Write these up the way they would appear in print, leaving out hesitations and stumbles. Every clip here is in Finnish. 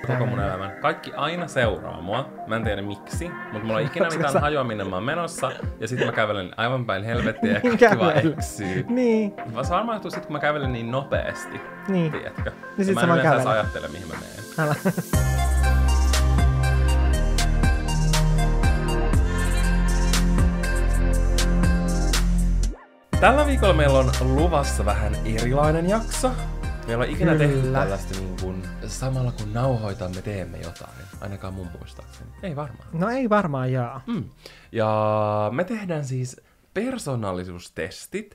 koko mun elämän. Kaikki aina seuraa mua. Mä en tiedä miksi, mutta mulla ei ikinä mitään hajua, minne mä oon menossa. Ja sitten mä kävelen aivan päin helvettiä ja kaikki vaan eksyy. Niin. Se varmaan johtuu sit, kun mä kävelen niin nopeasti. Niin. Tiedätkö? Niin sit mä sä en vaan yleensä kävelet. ajattele, mihin mä menen. Älä. Tällä viikolla meillä on luvassa vähän erilainen jakso. Meillä on ikinä tehty Kyllä. tällaista niin kuin, samalla kun nauhoitamme teemme jotain. Ainakaan mun muistaakseni. Ei varmaan. No ei varmaan jaa. Ja me tehdään siis persoonallisuustestit.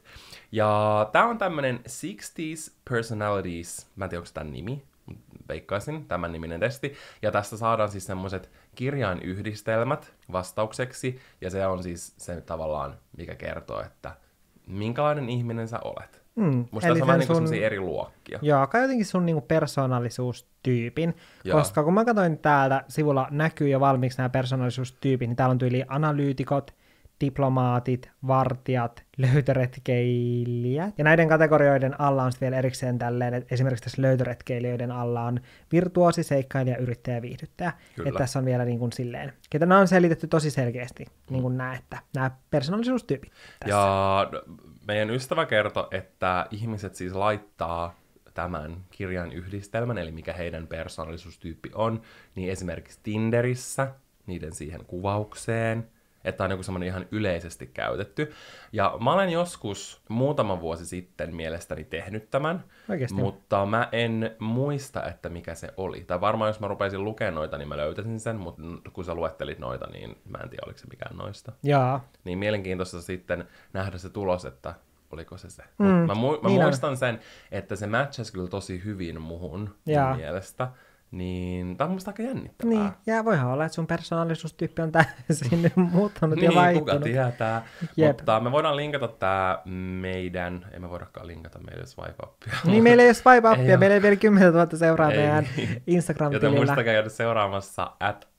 Ja tää on tämmönen 60s Personalities, mä en tiedä onko tän nimi, veikkaisin, tämän niminen testi. Ja tästä saadaan siis semmoset kirjainyhdistelmät vastaukseksi. Ja se on siis se tavallaan, mikä kertoo, että minkälainen ihminen sä olet. Musta tässä on vähän niinku eri luokkia. Joo, kai jotenkin sun niinku persoonallisuustyypin, Joo. koska kun mä katsoin täältä sivulla näkyy jo valmiiksi nämä persoonallisuustyypit, niin täällä on tyyli analyytikot, diplomaatit, vartijat, löytöretkeilijät. Ja näiden kategorioiden alla on sitten vielä erikseen tälleen, että esimerkiksi tässä löytöretkeilijöiden alla on virtuosi, seikkailija, yrittäjä, viihdyttäjä. Kyllä. Että tässä on vielä niin kuin silleen, ketä nämä on selitetty tosi selkeästi, niin kuin nämä, että nämä persoonallisuustyypit tässä. Ja meidän ystävä kertoi, että ihmiset siis laittaa tämän kirjan yhdistelmän, eli mikä heidän persoonallisuustyyppi on, niin esimerkiksi Tinderissä, niiden siihen kuvaukseen, että on joku semmoinen ihan yleisesti käytetty. Ja mä olen joskus muutama vuosi sitten mielestäni tehnyt tämän, Oikeasti? mutta mä en muista, että mikä se oli. Tai varmaan jos mä rupeisin lukemaan noita, niin mä löytäisin sen, mutta kun sä luettelit noita, niin mä en tiedä, oliko se mikään noista. Jaa. Niin mielenkiintoista sitten nähdä se tulos, että oliko se se. Mä niin muistan sen, että se matchasi kyllä tosi hyvin mun mielestä. Niin, tää on musta aika jännittävää. Niin, ja voihan olla, että sun persoonallisuustyyppi on täysin muuttunut ja Niin, vaihtunut. kuka tietää. Jep. Mutta me voidaan linkata tää meidän, ei me voidakaan linkata meidän swipe-appia. Niin, meillä ei ole swipe-appia, Ei meillä ei vielä 10 000 seuraa Ei. meidän Joten Instagram-tilillä. muistakaa käydä seuraamassa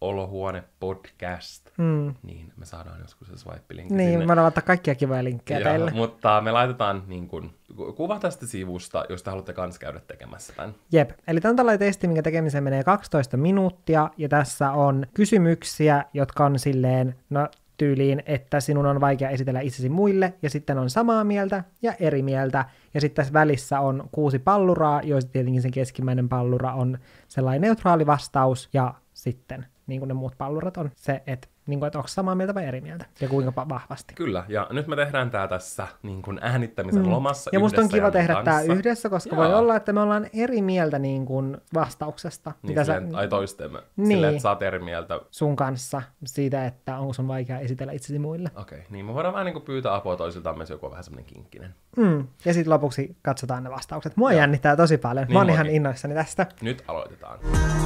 @olohuone-podcast. Niin me saadaan joskus se swipe-linkki Niin, sinne. me voidaan laittaa kaikkia kivoja linkkejä Joo, teille. mutta me laitetaan niin kun, kuva tästä sivusta, jos te haluatte kans käydä tekemässä tämän. Jep, eli tämä on tällainen testi, minkä tekemiseen menee 12 minuuttia, ja tässä on kysymyksiä, jotka on silleen, no tyyliin, että sinun on vaikea esitellä itsesi muille, ja sitten on samaa mieltä ja eri mieltä, ja sitten tässä välissä on 6 palluraa, joista tietenkin sen keskimmäinen pallura on sellainen neutraali vastaus, ja sitten niin kuin ne muut pallurat on se, että niin kuin, että onko samaa mieltä vai eri mieltä, ja kuinka vahvasti. Kyllä, ja nyt me tehdään tää tässä niin kun äänittämisen lomassa Ja musta on yhdessä kiva tehdä kanssa. tämä yhdessä, koska Joo. voi olla, että me ollaan eri mieltä niin kuin vastauksesta. Niin, mitä silleen, ai toistemme. Niin. Silleen, että sä oot eri mieltä. sun kanssa siitä, että onko sun vaikea esitellä itsesi muille. Okei, niin me voidaan vähän niin kuin pyytää apua toisiltamme, jos joku on vähän semmonen kinkkinen. Ja sitten lopuksi katsotaan ne vastaukset. Mua jännittää tosi paljon. Niin Mä oon ihan muakin. innoissani tästä. Nyt aloitetaan.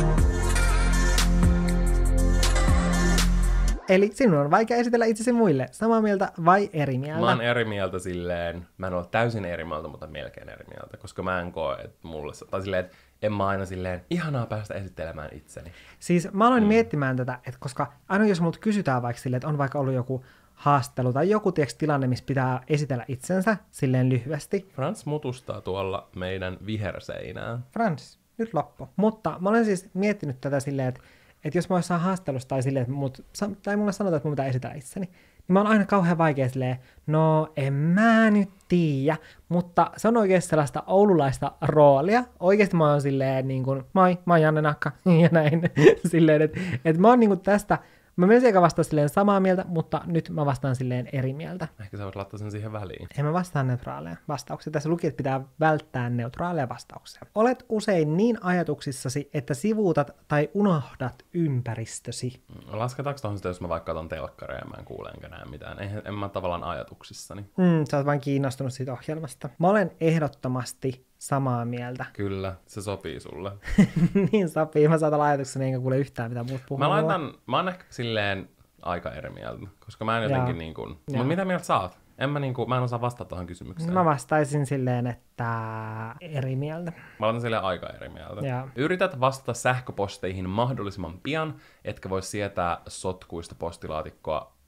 Eli sinun on vaikea esitellä itsesi muille. Samaa mieltä vai eri mieltä? Mä oon eri mieltä silleen, mä en ole täysin eri mieltä, mutta melkein eri mieltä, koska mä en koe, että mulle, tai silleen, että en mä aina silleen, ihanaa päästä esittelemään itseni. Siis mä aloin miettimään tätä, että koska aina jos multa kysytään vaikka silleen, että on vaikka ollut joku haastattelu tai joku tilanne, missä pitää esitellä itsensä silleen lyhyesti. Frans mutustaa tuolla meidän viherseinään. Frans, nyt loppu. Mutta mä olen siis miettinyt tätä silleen, että jos mä oon haastelussa tai silleen, että mulle sanotaan, että mun pitää esitellä itseni, niin mä oon aina kauhean vaikea silleen, no en mä nyt tiedä, mutta se on oikeasti sellaista oululaista roolia. Oikeasti mä oon silleen niin kuin, moi, mä oon Janne Nakka, ja näin. Silleen, että mä oon niin kuin tästä, mä menisin eikä vastaa silleen samaa mieltä, mutta nyt mä vastaan silleen eri mieltä. Ehkä sä voit laittaa sen siihen väliin. En mä vastaa neutraaleja vastauksia. Tässä luki, että pitää välttää neutraaleja vastauksia. Olet usein niin ajatuksissasi, että sivuutat tai unohdat ympäristösi. Lasketaanko tuohon sitä, jos mä vaikka otan telkkaria ja mä en kuule enkä näe mitään? En mä tavallaan ajatuksissani. Sä oot vain kiinnostunut siitä ohjelmasta. Mä olen ehdottomasti samaa mieltä. Kyllä, se sopii sulle. Niin sopii. Mä saatan olla ajatukseni enkä kuule yhtään, mitä muut puhuu. Mä oon ehkä silleen aika eri mieltä, koska mä en jotenkin niin kuin... Mutta mitä mieltä sä oot? Mä en osaa vastata tuohon kysymykseen. Mä vastaisin silleen, että eri mieltä. Mä olen silleen aika eri mieltä. Joo. Yrität vastata sähköposteihin mahdollisimman pian, etkä voi sietää sotkuista postilaatikkoa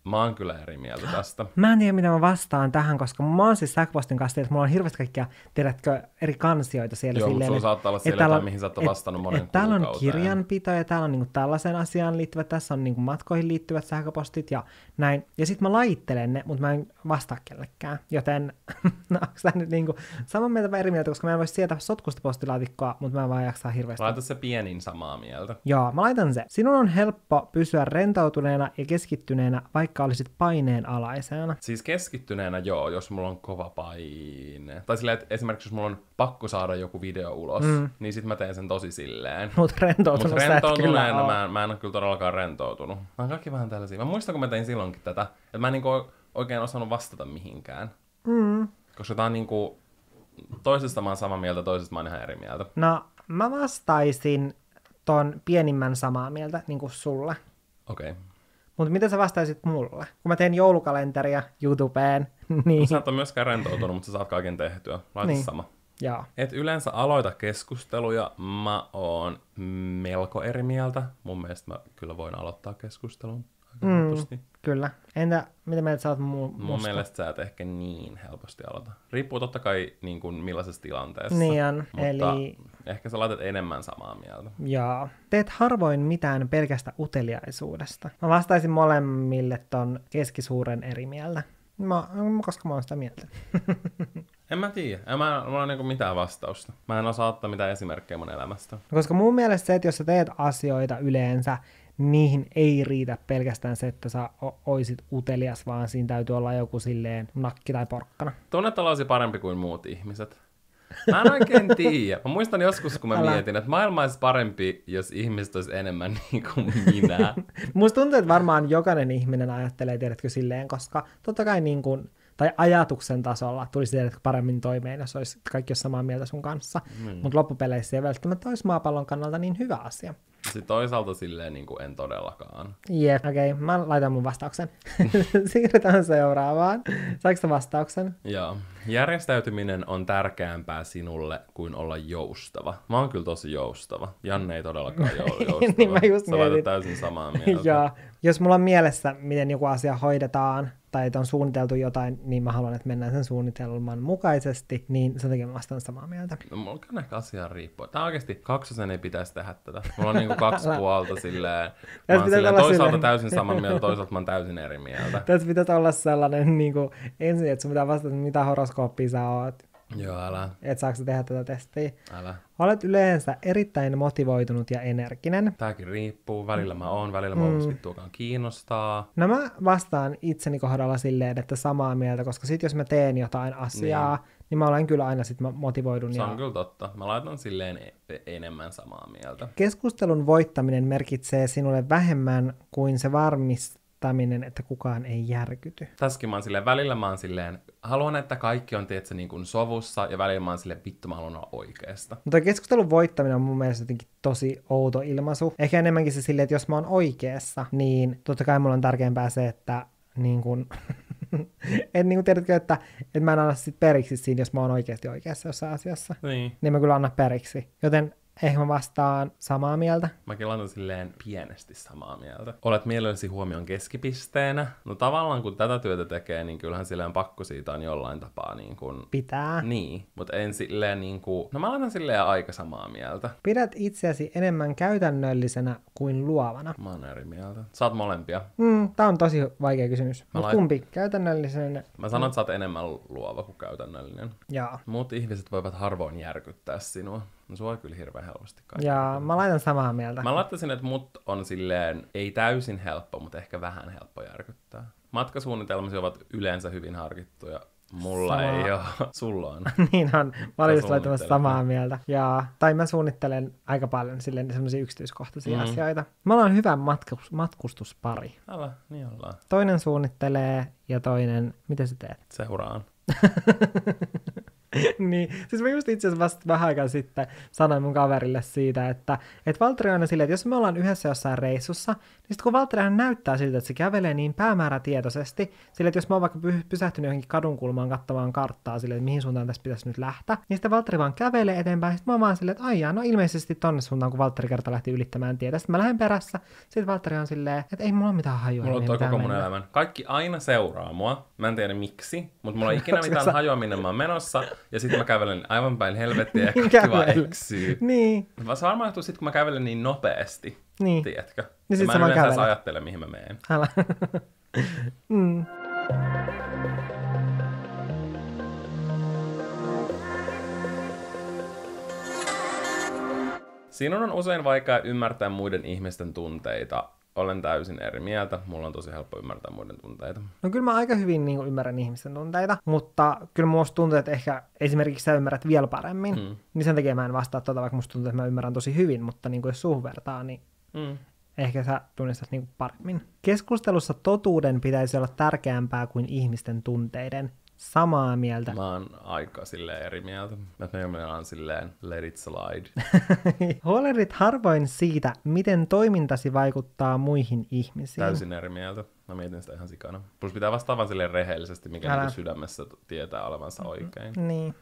mä oon kyllä eri mieltä tästä. Mä en tiedä, mitä mä vastaan tähän, koska mä oon siis sähköpostin kanssa, että mulla on hirveästi kaikkia, tiedätkö, eri kansioita siellä. Joo, mutta sulla saattaa olla siellä jotain, mihin sä oot vastannut monen kuukauteen. Täällä on kirjanpito ja täällä on niinku tällaiseen asiaan liittyvät, tässä on niinku matkoihin liittyvät sähköpostit ja näin. Ja sit mä laittelen ne, mutta mä en vastaa kellekään. Joten, no onko tää nyt niinku samaa mieltä vai eri mieltä, koska mä en voi sietää sotkusta postilaatikkoa, mutta mä en vaan jaksaa hirveästi. Laita se pienin samaa mieltä. Joo, mä laitan se. Sinun on helppo pysyä rentoutuneena ja keskittyneenä, vaikka olisit paineen alaisena. Siis keskittyneenä joo, jos mulla on kova paine. Tai silleen, että esimerkiksi jos mulla on pakko saada joku video ulos, niin sit mä teen sen tosi silleen. Mut rentoutuneena mä en ole kyllä todellakaan rentoutunut. Mä oon kaikki vähän tällaisia. Mä muistan, kun mä tein silloinkin tätä, että mä en niinku oikein osannut vastata mihinkään. Koska tää on niinku, toisesta mä oon samaa mieltä, toisesta mä oon ihan eri mieltä. No, mä vastaisin ton pienimmän samaa mieltä, niin kuin sulle. Okei. Okay. Mutta mitä sä vastaisit mulle? Kun mä teen joulukalenteria YouTubeen, niin... Sä et ole myöskään rentoutunut, mutta sä saat kaiken tehtyä. Laita niin. sama. Joo. Et yleensä aloita keskusteluja. Mä oon melko eri mieltä. Mun mielestä mä kyllä voin aloittaa keskustelun aika helposti. Kyllä. Entä mitä mieltä sä oot Mun mielestä sä et ehkä niin helposti aloita. Riippuu totta kai niin kuin millaisessa tilanteessa. Niin on, mutta eli... ehkä sä laitat enemmän samaa mieltä. Joo. Teet harvoin mitään pelkästä uteliaisuudesta. Mä vastaisin molemmille ton keskisuuren eri mieltä. Koska mä oon sitä mieltä. En mä tiedä. Mulla on niinku mitään vastausta. Mä en osaa ottaa mitään esimerkkejä mun elämästä. Koska mun mielestä se, että jos sä teet asioita yleensä, niihin ei riitä pelkästään se, että sä oisit utelias, vaan siinä täytyy olla joku silleen nakki tai porkkana. Tunnet olisi parempi kuin muut ihmiset. Mä en oikein tiedä. Mä muistan joskus, kun mä mietin, että maailma olisi parempi, jos ihmiset olisi enemmän niin kuin minä. Musta tuntuu, että varmaan jokainen ihminen ajattelee, tiedätkö, silleen, koska totta kai niin kuin, tai ajatuksen tasolla tulisi tiedätkö paremmin toimeen, jos olisi kaikki olisi samaa mieltä sun kanssa. Mutta loppupeleissä se ei välttämättä olisi maapallon kannalta niin hyvä asia. Sitten toisaalta silleen niin kuin en todellakaan. Jep, okei. Mä laitan mun vastauksen. Siirrytään seuraavaan. Saiko sä vastauksen? Joo. Järjestäytyminen on tärkeämpää sinulle kuin olla joustava. Mä oon kyllä tosi joustava. Janne ei todellakaan joustava. Niin mä just sä laitat täysin samaa mieltä. Joo. Jos mulla on mielessä, miten joku asia hoidetaan, tai että on suunniteltu jotain, niin mä haluan, että mennään sen suunnitelman mukaisesti, niin sen takia mä vastaan samaa mieltä. No, mulla on ehkä asiaan riippuu. Tää oikeesti kaksosen ei pitäisi tehdä tätä. Mulla on niinku kaksi puolta silleen. Mä oon silleen toisaalta täysin samaa mieltä, toisaalta mä oon täysin eri mieltä. Tässä pitäisi olla sellainen niin ensin, että sun pitää vastata, mitä horoskooppia sä oot. Joo, älä. Et saako sä tehdä tätä testiä? Älä. Olet yleensä erittäin motivoitunut ja energinen. Tääkin riippuu. Välillä mä oon, välillä mä vittuakaan kiinnostaa. No mä vastaan itseni kohdalla silleen, että samaa mieltä, koska sit jos mä teen jotain asiaa, niin mä olen kyllä aina sit motivoidun. Se on kyllä totta. Mä laitan silleen enemmän samaa mieltä. Keskustelun voittaminen merkitsee sinulle vähemmän kuin se varmistaminen, että kukaan ei järkyty. Tässäkin mä oon silleen, välillä mä oon silleen, haluan, että kaikki on tietysti niin kuin sovussa, ja välillä mä oon silleen, vittu mä haluan olla oikeasta. Mutta keskustelun voittaminen on mun mielestä jotenkin tosi outo ilmaisu. Ehkä enemmänkin se silleen, että jos mä oon oikeassa, niin totta kai mulla on tärkeämpää se, että niin kuin... et niin kuin tiedätkö, että mä en anna sit periksi siinä, jos mä oon oikeasti oikeassa jossain asiassa. Niin mä kyllä anna periksi. Joten ehkä mä vastaan samaa mieltä. Mäkin laitan silleen pienesti samaa mieltä. Olet mielelläsi huomion keskipisteenä. No tavallaan kun tätä työtä tekee, niin kyllähän silleen pakko siitä on jollain tapaa niin kuin... Pitää. Niin, mutta en silleen niin kuin... No mä laitan silleen aika samaa mieltä. Pidät itseäsi enemmän käytännöllisenä kuin luovana. Mä oon eri mieltä. Sä oot molempia. Tää on tosi vaikea kysymys. Mutta kumpi? Käytännöllisen... Mä sanon, että sä oot enemmän luova kuin käytännöllinen. Jaa. Muut ihmiset voivat harvoin järkyttää sinua. No sua kyllä hirveän helposti kaikki. Jaa, mä laitan samaa mieltä. Mä laittaisin, että mut on silleen, ei täysin helppo, mutta ehkä vähän helppo järkyttää. Matkasuunnitelmasi ovat yleensä hyvin harkittuja. Mulla ei oo. Sulla on. Niin on. Mä olin just laittamassa samaa mieltä. Tai mä suunnittelen aika paljon silleen semmoisia yksityiskohtaisia asioita. Mä ollaan hyvä matkustuspari. Älä, niin ollaan. Toinen suunnittelee ja toinen... Mitä sä teet? Seuraan. Niin, siis mä just itse asiassa vasta vähän aikaa sitten sanoin mun kaverille siitä, että Valtteri on aina silleen, että jos me ollaan yhdessä jossain reissussa, niin sitten kun Valtteri aina näyttää siltä, että se kävelee niin päämäärätietoisesti, silleen, että jos mä oon vaikka pysähtynyt johonkin kadunkulmaan katsomaan karttaa silleen, että mihin suuntaan tässä pitäisi nyt lähteä, niin sitten Valtteri vaan kävelee eteenpäin, ja sitten mä oon vaan silleen, että aijaa, no ilmeisesti tonne suuntaan, kun Valtteri kerta lähti ylittämään tietä. Sitten mä lähden perässä, sitten Valtteri on silleen, että ei mulla ole mitään hajua. Mulla on toi koko mun elämän. Kaikki aina seuraa mua. Mä en tiedä miksi, mutta mulla ei ikinä mitään hajua, minne mä oon menossa. Ja sitten mä kävelen aivan päin helvettiä ja kaikki vaan eksyy. Niin. Se varmaan johtuu sit, kun mä kävelen niin nopeasti. Niin. Tiedätkö? Niin sit mä sä en vaan yleensä kävelet. ajattele, mihin mä menen. Älä. mm. Sinun on usein vaikea ymmärtää muiden ihmisten tunteita. Olen täysin eri mieltä. Mulla on tosi helppo ymmärtää muiden tunteita. No kyllä mä aika hyvin niin kuin, ymmärrän ihmisten tunteita, mutta kyllä musta tuntuu, että ehkä esimerkiksi sä ymmärrät vielä paremmin, niin sen takia mä en vastaa vaikka musta tuntuu, että mä ymmärrän tosi hyvin, mutta niin kuin, jos suhun vertaa, niin ehkä sä tunnistat niin kuin, paremmin. Keskustelussa totuuden pitäisi olla tärkeämpää kuin ihmisten tunteiden. Samaa mieltä. Mä oon aika silleen eri mieltä. Mä oon silleen let it slide. Huolehdit harvoin siitä, miten toimintasi vaikuttaa muihin ihmisiin. Täysin eri mieltä. Mä mietin sitä ihan sikana. Plus pitää vastaavan silleen rehellisesti, mikä niin sydämessä tietää olevansa oikein. Niin.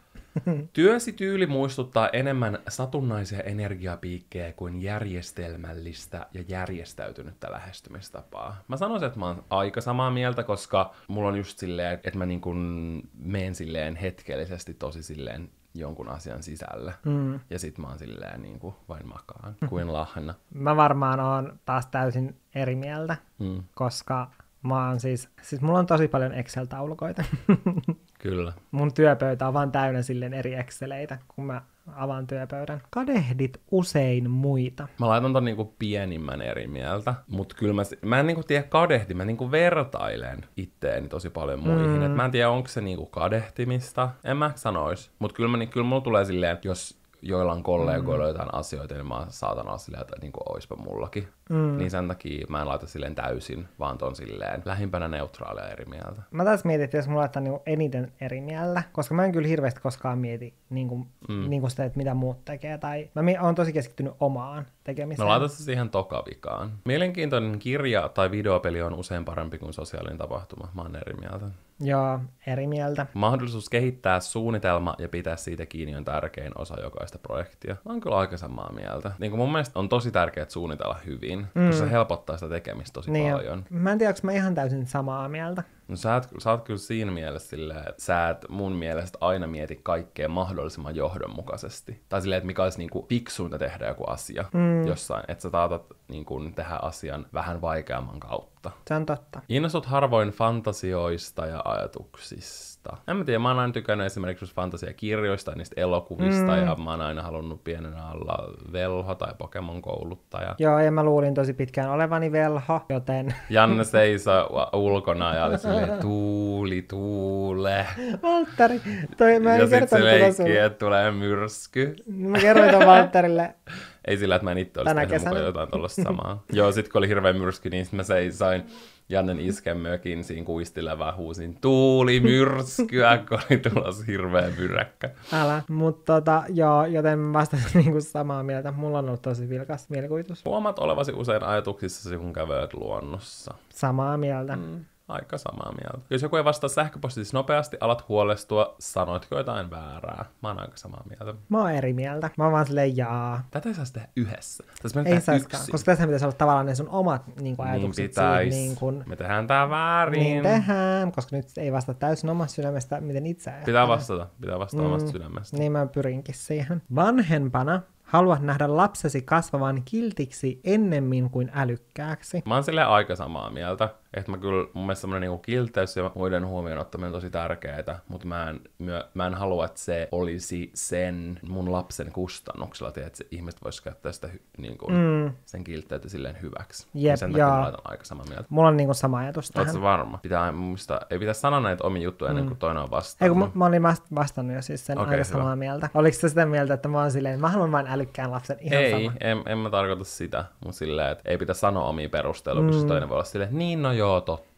Työsi tyyli muistuttaa enemmän satunnaisia energiapiikkejä kuin järjestelmällistä ja järjestäytynyttä lähestymistapaa. Mä sanoisin, että mä oon aika samaa mieltä, koska mulla on just silleen, että mä niin kuin menen silleen hetkellisesti tosi silleen jonkun asian sisällä. Ja sit mä oon silleen niin kuin vain makaan, kuin lahna. Mä varmaan oon taas täysin eri mieltä, koska mä oon siis mulla on tosi paljon Excel-taulukoita. Kyllä. Mun työpöytä on vaan täynnä silleen eri Exceleitä, kun mä avaan työpöydän. Kadehdit usein muita. Mä laitan ton niinku pienimmän eri mieltä, mut kyllä mä en niinku tiedä kadehti, mä niinku vertailen itteeni tosi paljon muihin. Et mä en tiedä, onko se niinku kadehtimista, en mä sanois. Mut kyllä mulla tulee silleen, että jos joilla on kollegoilla jotain asioita, niin mä saatan olla silleen, että niin kuin oispa mullakin. Niin sen takia mä en laita silleen täysin, vaan ton silleen lähimpänä neutraalia eri mieltä. Mä taas mietin, että jos mulla laittaa niin eniten eri mieltä, koska mä en kyllä hirveästi koskaan mieti niin kuin sitä, että mitä muut tekee. Tai mä oon tosi keskittynyt omaan tekemiseen. Mä laitan se siihen tokavikaan. Mielenkiintoinen kirja tai videopeli on usein parempi kuin sosiaalinen tapahtuma. Mä oon eri mieltä. Joo, eri mieltä. Mahdollisuus kehittää suunnitelma ja pitää siitä kiinni on tärkein osa jokaista projektia. Mä oon kyllä aika samaa mieltä. Niin kuin mun mielestä on tosi tärkeää suunnitella hyvin, koska se helpottaa sitä tekemistä tosi paljon. Mä en tiedä, onko mä ihan täysin samaa mieltä. No sä oot kyllä siinä mielessä silleen, että sä et mun mielestä aina mieti kaikkea mahdollisimman johdonmukaisesti. Tai silleen, että mikä olisi niinku fiksuinta tehdä joku asia jossain. Että sä taatat niinku tehdä asian vähän vaikeamman kautta. Se on totta. Innostut harvoin fantasioista ja ajatuksista. En mä tiedä, mä oon aina tykännyt esimerkiksi fantasiakirjoista ja niistä elokuvista, ja mä oon aina halunnut pienenä olla velho tai Pokemon-kouluttaja. Joo, ja mä luulin tosi pitkään olevani velho, joten... Janne seisoi ulkona ja oli silleen, tuule. Valtteri, mä en ja sit se leikki, sulle. että tulee myrsky. Mä kerroin ton Valtterille. Ei sillä, että mä en itse olisi tehnyt mukaan jotain tollaista samaa. Joo, sit kun oli hirveä myrsky, niin sit mä seisoin Jannen isken mökin siinä kuistille vaan huusin tuuli myrskyä, kun oli tulossa hirveä myräkkä. Älä, mutta joo, joten mä vastasin niinku samaa mieltä. Mulla on ollut tosi vilkas mielikuvitus. Huomaat olevasi usein ajatuksissasi, kun kävelet luonnossa. Samaa mieltä. Aika samaa mieltä. Jos joku ei vastaa sähköpostissa nopeasti, alat huolestua, sanoitko jotain väärää? Mä oon aika samaa mieltä. Mä oon eri mieltä. Mä oon vaan silleen jaa. Tätä ei saisi tehdä yhdessä. Ei saiskaan, koska tässä pitäisi olla tavallaan ne sun omat niin ajatukset. Niin pitäis. Niin kun... Me tehdään tää väärin. Niin tehdään, koska nyt ei vasta täysin omasta sydämestä, miten itse ajattelee. Pitää vastata omasta sydämestä. Niin mä pyrinkin siihen. Vanhempana haluat nähdä lapsesi kasvavan kiltiksi ennemmin kuin älykkääksi. Mä oon silleen aika samaa mieltä. Että mä kyllä, mun mielestä semmonen niinku kilteys ja muiden huomioon ottaminen on tosi tärkeää, mutta mä en halua, että se olisi sen mun lapsen kustannuksella, että se ihmiset vois käyttää sitä sen kiltteyttä silleen hyväksi. Jep, sen takia mä laitan aika samaa mieltä. Mulla on niinku sama ajatus tähän. Oletko varma? Ei pitäisi sanoa näitä omia juttuja ennen kuin toinen on vastannut. Ei kun mä olin vastannut jo siis sen aika samaa mieltä. Oliko se sitä mieltä, että mä oon silleen, mä haluan vain älykkään lapsen ihan sama? En mä tarkoita sitä, mutta silleen, että ei pitäisi sanoa omia perusteluja, koska toinen voi olla silleen, niin no joo, totta.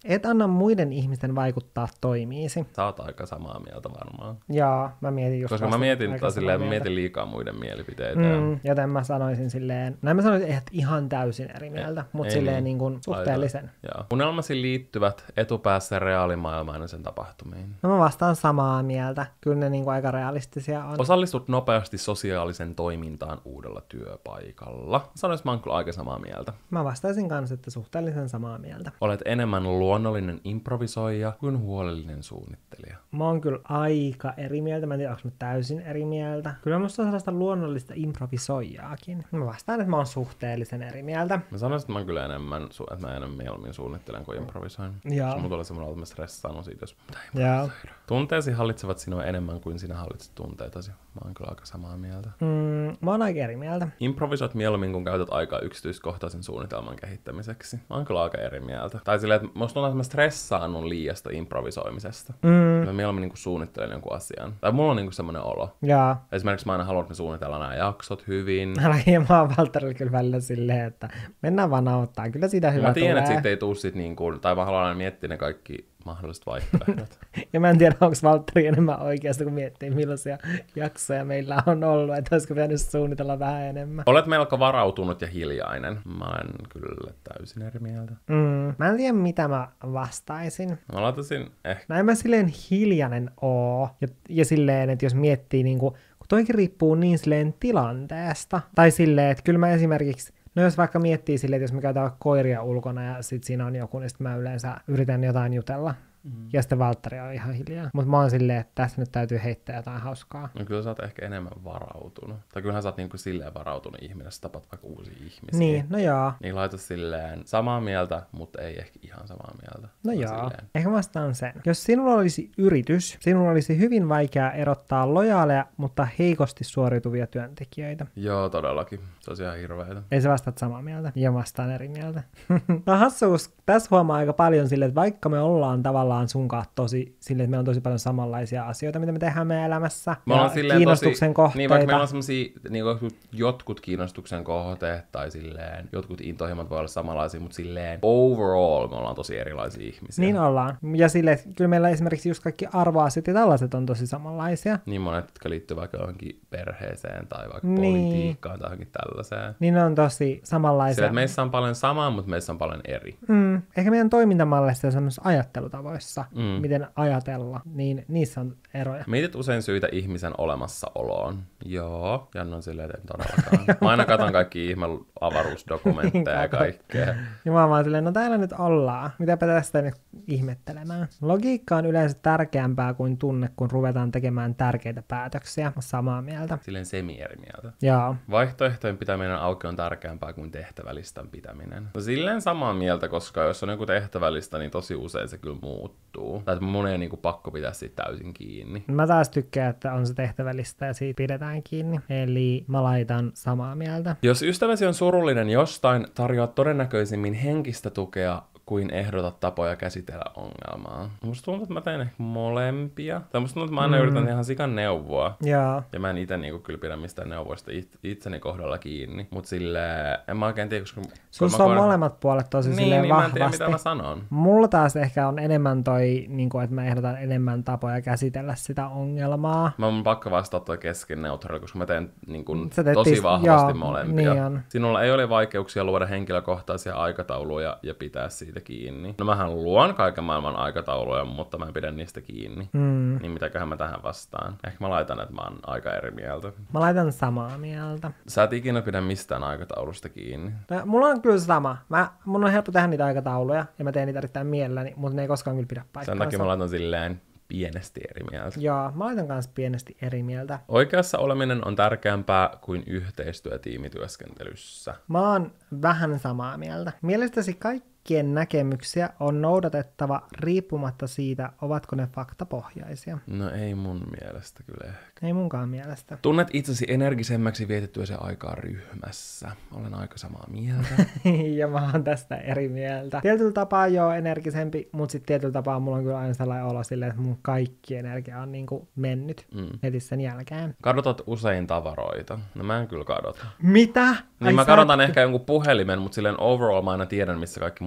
Et anna muiden ihmisten vaikuttaa toimiisi. Sä oot aika samaa mieltä varmaan. Joo, mä mietin just Koska mä mietin taas silleen, että mä mietin liikaa muiden mielipiteitä. Joten mä sanoisin silleen, mä sanoisin, että ihan täysin eri mieltä, mutta silleen niin kuin suhteellisen. Joo. Unelmasi liittyvät etupäässä reaalimaailmaan ja sen tapahtumiin. No mä vastaan samaa mieltä. Kyllä ne niin kuin aika realistisia on. Osallistut nopeasti sosiaalisen toimintaan uudella työpaikalla. Sanois mä oon kyllä aika samaa mieltä. Mä vastaisin kanssa, että suhteellisen samaa mieltä. Olet enemmän luonnollinen improvisoija kuin huolellinen suunnittelija. Mä oon kyllä aika eri mieltä. Mä en tiedä, onko mä täysin eri mieltä. Kyllä musta on sellaista luonnollista improvisoijaakin. Mä vastaan, että mä oon suhteellisen eri mieltä. Mä sanoisin, että mä kyllä enemmän, että mä enemmän mieluummin suunnittelen kuin improvisoin. Joo. Mulla tulee semmoinen, että mä stressaan siitä, jos pitää Joo. improvisoida. Tunteesi hallitsevat sinua enemmän kuin sinä hallitset tunteitasi. Mä oon kyllä aika samaa mieltä. Mä oon aika eri mieltä. Improvisoit mieluummin, kun käytät aikaa yksityiskohtaisen suunnitelman kehittämiseksi. Mä oon kyllä aika eri mieltä. Tai silleen, että musta tuntuu, että mä stressaannun liiasta improvisoimisesta. Mä mieluummin niinku suunnittelen jonkun asian. Tai mulla on niinku semmoinen olo. Joo. Esimerkiksi mä aina haluan, että me suunnitellaan nämä jaksot hyvin. Mä oon Valtterilla kyllä välillä silleen, että mennään vaan nauttaa. Kyllä siitä hyvä Mä tiedän, tulee. että siitä ei tuu sit niinku, tai mä haluan aina miettiä ne kaikki mahdolliset vaihtoehdot. Ja mä en tiedä, onko Valtteri enemmän oikeasta, kun miettii millaisia jaksoja meillä on ollut, että olisiko pitänyt suunnitella vähän enemmän. Olet melko varautunut ja hiljainen. Mä en kyllä täysin eri mieltä. Mä en tiedä, mitä mä vastaisin. Mä laitaisin ehkä. Näin mä silleen hiljainen oo. Ja silleen, että jos miettii, niin kun toikin riippuu niin silleen tilanteesta. Tai silleen, että kyllä mä esimerkiksi, no jos vaikka miettii silleen, että jos me käytetään koiria ulkona ja sit siinä on joku, niin sit mä yleensä yritän jotain jutella. Ja sitten Valtteri on ihan hiljaa. Mutta mä oon silleen, että tässä nyt täytyy heittää jotain hauskaa. No kyllä sä oot ehkä enemmän varautunut. Tai kyllähän sä oot niinku silleen varautunut ihminen, jos tapat vaikka uusia ihmisiä. Niin, no joo. Niin laita silleen samaa mieltä, mutta ei ehkä ihan samaa mieltä. No joo. Silleen. Ehkä vastaan sen. Jos sinulla olisi yritys, sinulla olisi hyvin vaikea erottaa lojaaleja, mutta heikosti suoriutuvia työntekijöitä. Joo, todellakin. Se olisi ihan hirveetä. Ei se vastaat samaa mieltä. Ja vastaan eri mieltä. No hassuus. Tässä huomaa aika paljon silleen, että vaikka me ollaan tavallaan sunkaan tosi silleen, että meillä on tosi paljon samanlaisia asioita, mitä me tehdään meidän elämässä. Me ollaan silleen kiinnostuksen kohteita. Niin, vaikka meillä on semmosia niin jotkut kiinnostuksen kohteet tai silleen, jotkut intohimot voi olla samanlaisia, mutta silleen overall me ollaan tosi erilaisia ihmisiä. Niin ollaan. Ja silleen, että kyllä meillä esimerkiksi just kaikki arvoasiat ja tällaiset on tosi samanlaisia. Niin monet, jotka liittyy vaikka johonkin perheeseen tai vaikka politiikkaan tai johonkin tällaiseen. Niin ne on tosi samanlaisia. Silleen, että meissä on paljon samaa, mutta meissä on paljon eri. Ehkä meidän toimintamalleissa ja semmoisissa ajattelutavoissa, miten ajatella, niin niissä on eroja. Mietit usein syitä ihmisen olemassaoloon. Joo, Janne on silleen, että en todellakaan. Mä aina katson kaikki ihme avaruusdokumentteja ja kaikkea. Ja mä oon vaan silleen, no täällä nyt ollaan. Mitäpä tästä nyt ihmettelemään. Logiikka on yleensä tärkeämpää kuin tunne, kun ruvetaan tekemään tärkeitä päätöksiä. Samaa mieltä. Silleen semi-eri mieltä. Joo. Vaihtoehtojen pitäminen auki on tärkeämpää kuin tehtävälistan pitäminen. No silleen samaa mieltä, koska jos on joku tehtävälista, niin tosi usein se kyllä muuttuu. Tai että mun ei niinku pakko pitää siitä täysin kiinni. Mä taas tykkään, että on se tehtävälista ja siitä pidetään kiinni. Eli mä laitan samaa mieltä. Jos ystäväsi on surullinen jostain, tarjoat todennäköisimmin henkistä tukea kuin ehdotat tapoja käsitellä ongelmaa. Musta tuntuu, että mä teen ehkä molempia. Tai musta tuntuu, että mä aina yritän ihan sikan neuvoa. Joo. Ja mä en ite niinku kyllä pidä mistään neuvoista itseni kohdalla kiinni. Mut silleen, en mä oikein tiedä, koska Sussa on molemmat puolet tosi silleen niin, vahvasti. mä en tiedä, mitä mä sanon. Mulla taas ehkä on enemmän toi, niin kuin, että mä ehdotan enemmän tapoja käsitellä sitä ongelmaa. Mä mun pakko vastata toi kesken neutraali, koska mä teen niin kun tosi vahvasti molempia. Niin on. Sinulla ei ole vaikeuksia luoda henkilökohtaisia aikatauluja ja pitää siitä kiinni. No mähän luon kaiken maailman aikatauluja, mutta mä en pidä niistä kiinni. Niin mitäköhän mä tähän vastaan? Ehkä mä laitan, että mä oon aika eri mieltä. Mä laitan samaa mieltä. Sä et ikinä pidä mistään aikataulusta kiinni. No, mulla on kyllä sama. Mun on helppo tehdä niitä aikatauluja ja mä teen niitä erittäin mielelläni, mutta ne ei koskaan kyllä pidä paikkaansa. Sen takia mä laitan silleen pienesti eri mieltä. Joo, mä laitan kanssa pienesti eri mieltä. Oikeassa oleminen on tärkeämpää kuin yhteistyö tiimityöskentelyssä. Mä oon vähän samaa mieltä. Mielestäsi kaikkien näkemyksiä on noudatettava riippumatta siitä, ovatko ne faktapohjaisia. No ei mun mielestä kyllä ehkä. Ei munkaan mielestä. Tunnet itsesi energisemmäksi vietettyäsi aikaa ryhmässä. Olen aika samaa mieltä. Ja mä oon tästä eri mieltä. Tietyllä tapaa joo energisempi, mutta sitten tietyllä tapaa mulla on kyllä aina sellainen olo silleen, että mun kaikki energia on niinku mennyt heti sen jälkeen. Kadotat usein tavaroita. No mä en kyllä kadota. Mitä? Niin mä kadotan ehkä jonkun puhelimen, mutta silleen overall mä aina tiedän, missä kaikki mun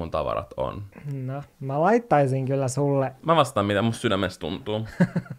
mun tavarat on. No, mä laittaisin kyllä sulle. Mä vastaan, mitä musta sydämessä tuntuu.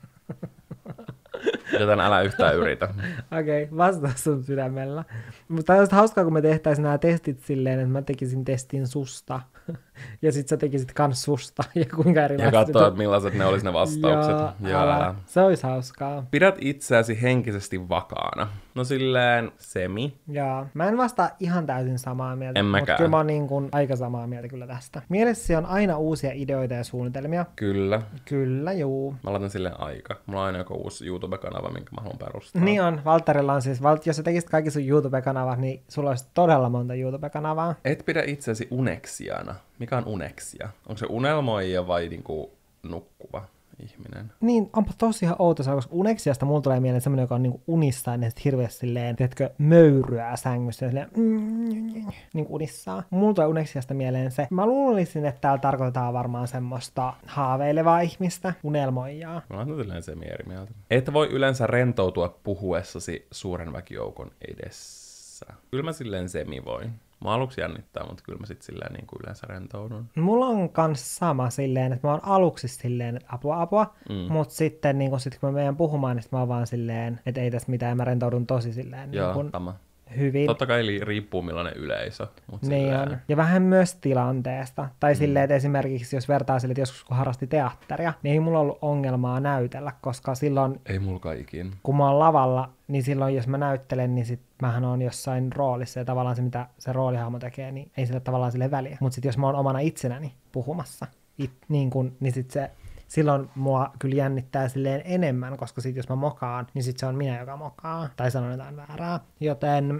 Joten älä yhtään yritä. Okei, vastaa sun sydämellä. Mutta olisi hauskaa, kun me tehtäisiin nämä testit silleen, että mä tekisin testin susta. Ja sit sä tekisit kans susta. Ja kuinka eri ja katsoa, että millaiset ne olisi ne vastaukset. Älä. Se olisi hauskaa. Pidät itseäsi henkisesti vakaana. No silleen semi. Joo. Mä en vastaa ihan täysin samaa mieltä. En mäkään. Mutta kyllä mä oon niin kuin aika samaa mieltä kyllä tästä. Mielessäsi on aina uusia ideoita ja suunnitelmia. Kyllä. Kyllä, juu. Mä laitan silleen aika. Mulla on aina joku uusi YouTube-kanava, minkä mä haluan perustaa. Niin on. Valtterilla on siis, jos sä tekisit kaikki sun YouTube-kanavat, niin sulla olisi todella monta YouTube-kanavaa. Et pidä itseäsi uneksiana. Mikä on uneksia? Onko se unelmoija vai niinku nukkuva ihminen? Niin, onpa tosi ihan outo sanoa, koska uneksiasta mulla tulee mieleen semmoinen, joka on niinku unissaan ja sit hirveästi silleen, teetkö, möyryää sängyssä ja silleen niinku unissaan. Mulla tulee uneksiasta mieleen se. Mä luulisin, että täällä tarkoitetaan varmaan semmoista haaveilevaa ihmistä, unelmoijaa. Mä laitan silleen eri mieltä. Et voi yleensä rentoutua puhuessasi suuren väkijoukon edessä. Kyllä mä silleen semi voin. Mä aluksi jännittää, mutta kyllä mä sit silleen niin kuin yleensä rentoudun. Mulla on kans sama silleen, että mä oon aluksi silleen, että apua, mutta sitten niin kun mä menen puhumaan, niin mä oon vaan silleen, että ei tässä mitään, mä rentoudun tosi silleen. Joo, niin sama. Hyvin. Totta kai riippuu millainen yleisö. Mutta niin silleen... on. Ja vähän myös tilanteesta. Tai silleen, että esimerkiksi jos vertaa sille, että joskus kun harrasti teatteria, niin ei mulla ollut ongelmaa näytellä, koska silloin... Ei mulka ikin. Kun mä oon lavalla, niin silloin jos mä näyttelen, niin sit mähän oon jossain roolissa ja tavallaan se, mitä se roolihahmo tekee, niin ei sillä tavallaan sille väliä. Mutta sitten jos mä oon omana itsenäni puhumassa, niin sit se... Silloin mua kyllä jännittää silleen enemmän, koska sit jos mä mokaan, niin sit se on minä, joka mokaa. Tai sanon jotain väärää. Joten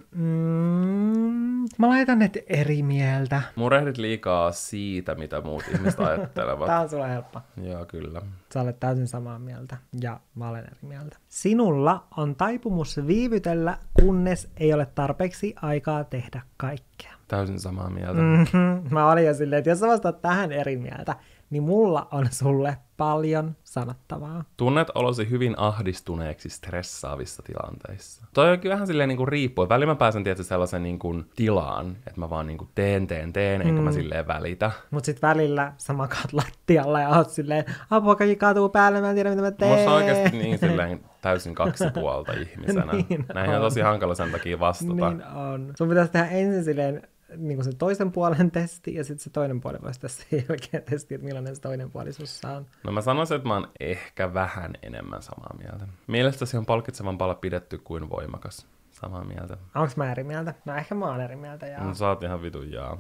mä laitan ne eri mieltä. Murehdit liikaa siitä, mitä muut ihmiset ajattelevat. Tää on sulle helppo. Joo, kyllä. Sä olet täysin samaa mieltä. Ja mä olen eri mieltä. Sinulla on taipumus viivytellä, kunnes ei ole tarpeeksi aikaa tehdä kaikkea. Täysin samaa mieltä. Mä olin jo silleen, että jos sä vastaat tähän eri mieltä, niin mulla on sulle paljon sanottavaa. Tunnet olosi hyvin ahdistuneeksi stressaavissa tilanteissa. Toi onkin vähän silleen niin kuin riippuu. Välillä mä pääsen tietysti sellaisen niin kuin tilaan, että mä vaan niin kuin teen, enkä mä silleen välitä. Mut sit välillä sä makaat lattialla ja oot silleen, apua kaikki kaatuu päälle, mä en tiedä mitä mä teen. Musta on oikeasti niin silleen täysin kaksi puolta ihmisenä. Niin näihin on tosi hankala sen takia vastata. Niin on. Sun pitäisi tehdä ensin silleen, niin kuin se toisen puolen testi, ja sitten se toinen puoli voisi tässä sen jälkeen testi, että millainen se toinen puoli sussa on. No mä sanoisin, että mä oon ehkä vähän enemmän samaa mieltä. Mielestäsi on palkitsevampaa olla pidetty kuin voimakas. Samaa mieltä. Onks mä eri mieltä? No ehkä mä oon eri mieltä, jaa. No sä oot ihan vitun jaa.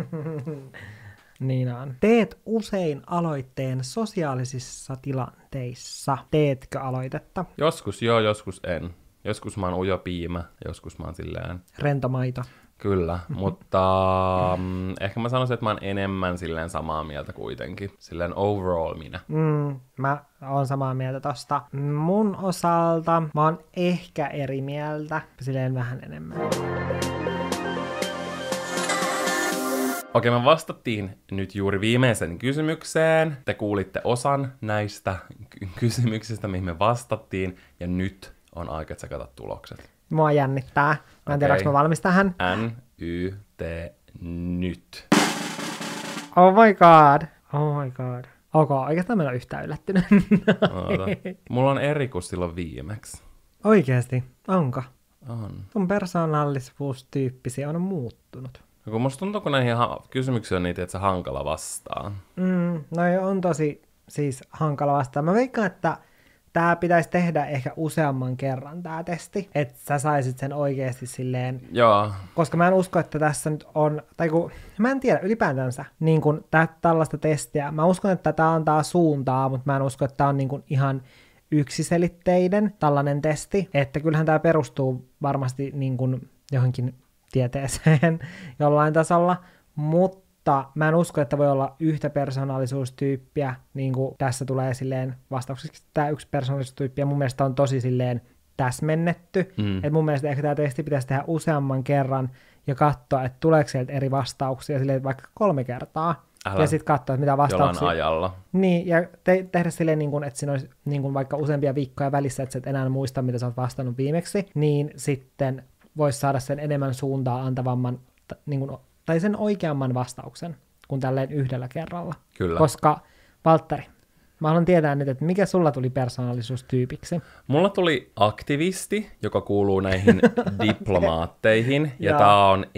Niin on. Teet usein aloitteen sosiaalisissa tilanteissa. Teetkö aloitetta? Joskus joo, joskus en. Joskus mä oon ujo piimä, joskus mä oon silleen... Rentomaito. Kyllä, mutta ehkä mä sanoisin, että mä oon enemmän silleen samaa mieltä kuitenkin. Silleen overall minä. Mä oon samaa mieltä tosta. Mun osalta mä oon ehkä eri mieltä, silleen vähän enemmän. Okei, me vastattiin nyt juuri viimeisen kysymykseen. Te kuulitte osan näistä kysymyksistä, mihin me vastattiin, ja nyt on aika tsekata tulokset. Mua jännittää. Mä en tiedä, onko mä valmis tähän. NYT nyt. Oh my god. Oh my god. Ok, oikeastaan mä en ole yhtään yllättynyt. Mulla on eri kuin silloin viimeksi. Oikeesti? Onko? On. Sun persoonallisuustyyppisi on muuttunut. No, kun musta tuntuu, kun näihin kysymyksiin on niitä, että se hankala vastaa. No on tosi siis hankala vastaa. Mä veikkaan, että tää pitäisi tehdä ehkä useamman kerran tää testi, että sä saisit sen oikeesti silleen. Joo. Koska mä en usko, että tässä nyt on, tai kun, mä en tiedä ylipäätänsä, niin kun tällaista testiä. Mä uskon, että tää antaa suuntaa, mutta mä en usko, että tää on niin kun ihan yksiselitteinen tällainen testi. Että kyllähän tää perustuu varmasti niin kun johonkin tieteeseen jollain tasolla, mutta mä en usko, että voi olla yhtä persoonallisuustyyppiä, niin kuin tässä tulee silleen vastaukseksi tämä yksi persoonallisuustyyppi, ja mun mielestä on tosi silleen täsmennetty, että mun mielestä ehkä tämä testi pitäisi tehdä useamman kerran, ja katsoa, että tuleeko sieltä eri vastauksia, silleen vaikka 3 kertaa, ja sitten katsoa, että mitä vastauksia. Jollain ajalla. Niin, ja tehdä silleen, niin kuin, että siinä olisi niin kuin vaikka useampia viikkoja välissä, että sä et enää muista, mitä sä oot vastannut viimeksi, niin sitten voisi saada sen enemmän suuntaa antavamman, niin kuin, tai sen oikeamman vastauksen. kuin tälleen yhdellä kerralla. Kyllä. Koska, Valtteri, mä haluan tietää nyt, että mikä sulla tuli persoonallisuustyypiksi? Mulla tuli aktivisti, joka kuuluu näihin diplomaatteihin, ja Joo. tää on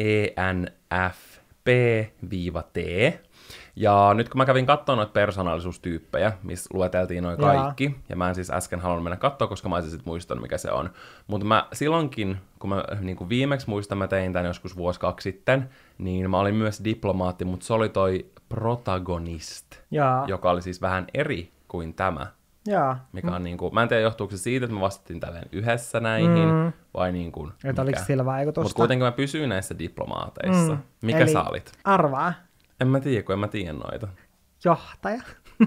ENFP-T. Ja nyt kun mä kävin katsoa noita persoonallisuustyyppejä, missä lueteltiin noin kaikki, ja mä en siis äsken halunnut mennä katsoa, koska mä olisin sit muistanut, mikä se on. Mutta mä silloinkin, kun mä niin viimeksi muistan, mä tein tän joskus vuosi 2 sitten, niin mä olin myös diplomaatti, mutta se oli toi protagonist, Jaa. joka oli siis vähän eri kuin tämä. Jaa. Mikä on niinku, mä en tiedä johtuuko se siitä, että mä vastattiin tälleen yhdessä näihin, vai niinku Että oliko sillä vaikutusta? Mutta kuitenkin mä pysyin näissä diplomaateissa. Mikä Eli sä olit? Arvaa. En mä tiedä, kun en mä tiedä noita. Johtaja.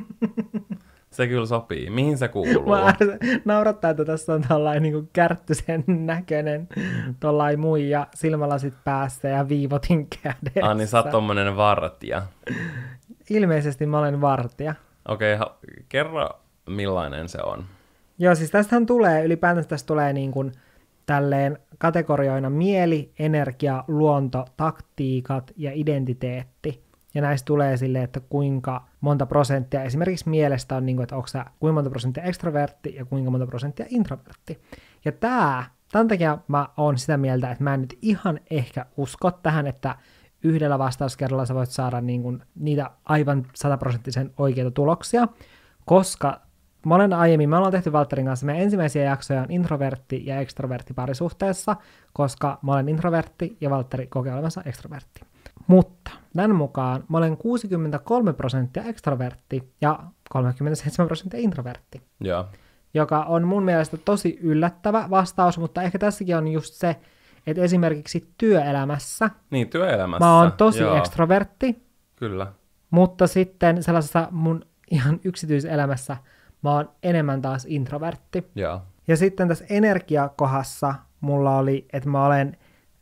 Se kyllä sopii. Mihin se kuuluu? Naurattaa, että tässä on tällainen niin kärttysen näköinen tollain muija, silmälasit päässä ja viivotin kädessä. Niin sä oot tommonen vartija. Ilmeisesti mä olen vartija. Okei, kerro millainen se on. Joo, siis tästähän tulee, ylipäätänsä tästä tulee niin kuin tälleen kategorioina mieli, energia, luonto, taktiikat ja identiteetti. Ja näistä tulee silleen, että kuinka monta prosenttia esimerkiksi mielestä on, niin kuin, että onko sä kuinka monta prosenttia ekstrovertti ja kuinka monta prosenttia introvertti. Ja tämän takia mä oon sitä mieltä, että mä en nyt ihan ehkä usko tähän, että yhdellä vastauskerralla sä voit saada niin kuin niitä aivan 100% oikeita tuloksia, koska me ollaan tehty Valtterin kanssa, meidän ensimmäisiä jaksoja on introvertti ja ekstrovertti parisuhteessa, koska mä olen introvertti ja Valtteri kokee olevansa ekstrovertti. Mutta tämän mukaan mä olen 63% ekstrovertti ja 37% introvertti, Joo. joka on mun mielestä tosi yllättävä vastaus, mutta ehkä tässäkin on just se, että esimerkiksi työelämässä Niin, työelämässä. mä oon tosi Joo. ekstrovertti, Kyllä. mutta sitten sellaisessa mun ihan yksityiselämässä mä oon enemmän taas introvertti. Joo. Ja sitten tässä energiakohdassa mulla oli, että mä olen